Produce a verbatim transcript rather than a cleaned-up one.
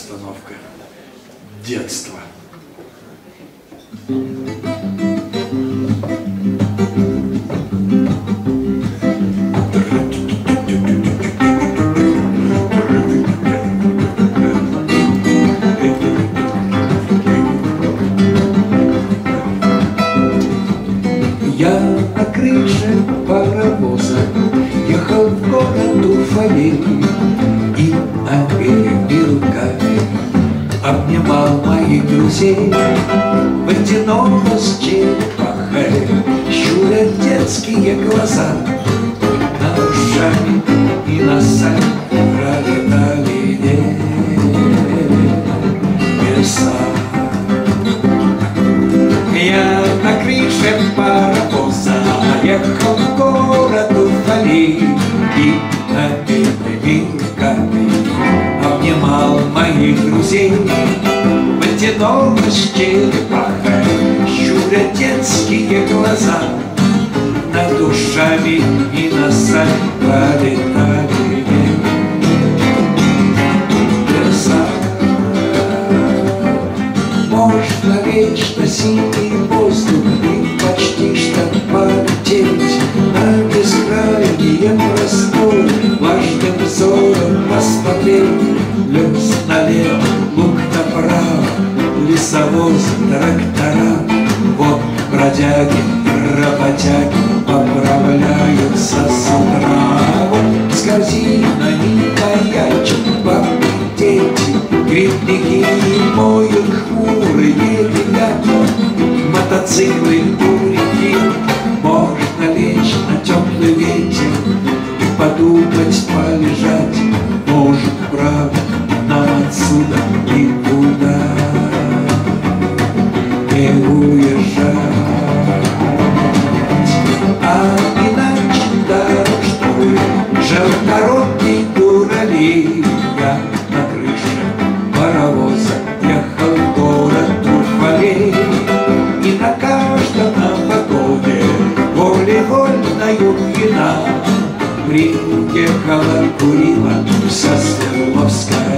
постановка «Детство». Я на крыше паровоза ехал в город Уфалей и обеими руками обнимал моих друзей. Водяного с черепахой щурят детские глаза, над ушами и носами пролетали небеса. Я на крыше паровоза ехал в город Уфалей и обеими руками обнимал моих друзей. Водяного с черепахой щуря детские глаза, над душами и носами пролетали небеса. Можно вечно синий воздух и почти что полететь на бескрайнее простор, влажным взором посмотреть. Лес налево, луг направо, лесовоз, трактора. Вот бродяги, работяги поправляются с утра. Вот с корзинами маячат бабы, дети, грибники моют хмурые ребята. Мотоциклы у реки, можно лечь на теплый ветер и подумать, полежать. Может, правда, нам отсюда никуда не уезжать. А иначе дорожной желторотой дуралей я на крыше паровоза ехал в город Уфалей. И на каждом вагоне волей-вольною вина приехала, курила вся Свердловская